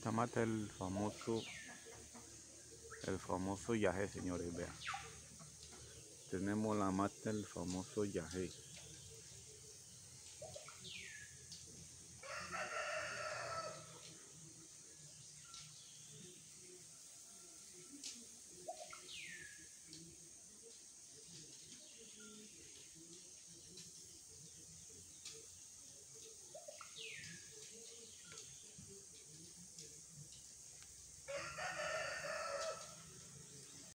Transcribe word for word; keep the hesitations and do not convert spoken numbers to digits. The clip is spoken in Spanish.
Esta mata es el famoso, el famoso yagé, señores, vean. Tenemos la mata del famoso yagé.